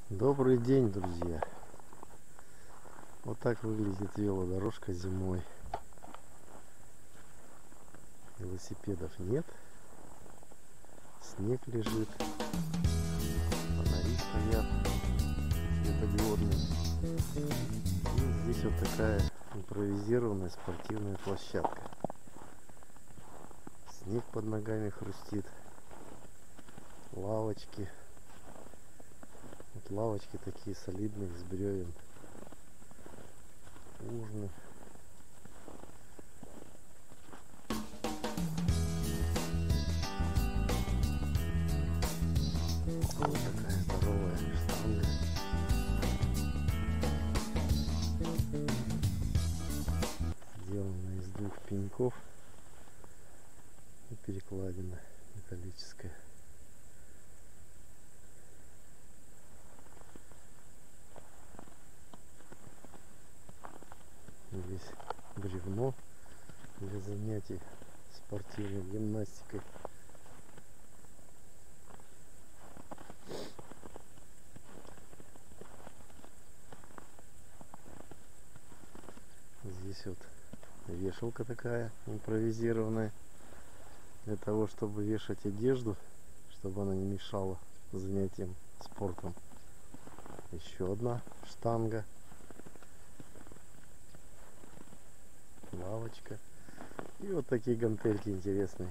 Добрый день, друзья! Вот так выглядит велодорожка зимой. Велосипедов нет. Снег лежит. Фонари стоят светодиодные. И здесь вот такая импровизированная спортивная площадка. Снег под ногами хрустит. Лавочки. Вот лавочки такие солидные, из бревен. Ужины. Вот такая здоровая штанга. Сделана из двух пеньков и перекладина металлическая. Здесь бревно для занятий спортивной гимнастикой. Здесь вот вешалка такая импровизированная для того, чтобы вешать одежду, чтобы она не мешала занятиям спортом. Еще одна штанга. Лавочка. И вот такие гантельки интересные.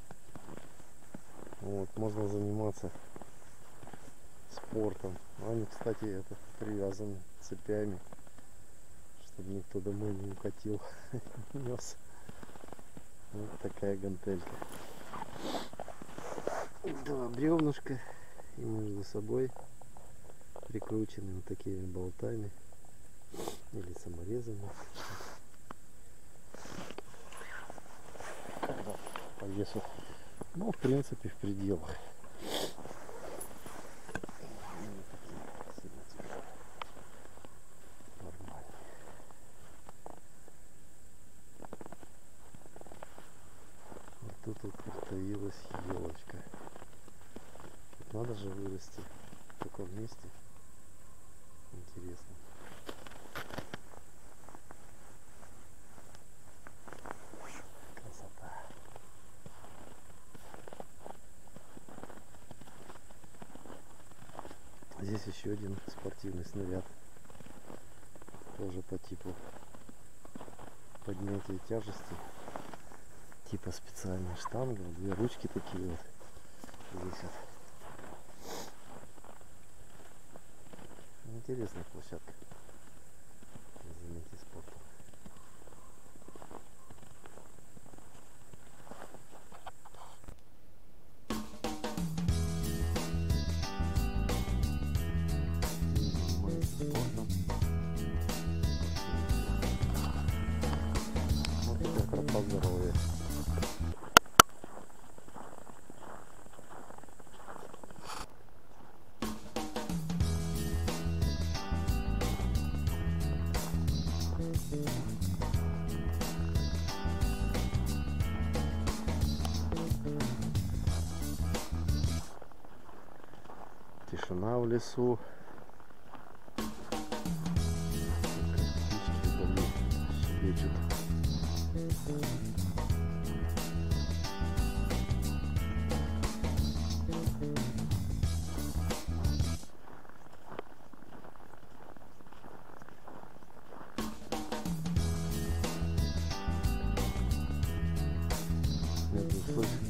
Вот, можно заниматься спортом. Они, кстати, это привязаны цепями, чтобы никто домой не укатил, нес. Вот такая гантелька. Два бревнышка и между собой прикручены вот такими болтами или саморезами. По весу, ну, в принципе, в пределах. Нормально. Вот тут вот появилась елочка. Тут надо же вырасти в таком месте. Интересно. Здесь еще один спортивный снаряд, тоже по типу поднятия тяжести, типа специальная штанга, две ручки такие вот здесь вот. Интересная площадка для занятий спортом. Вот это красота здоровья. Тишина в лесу. Птички вдали щебечут. Слышно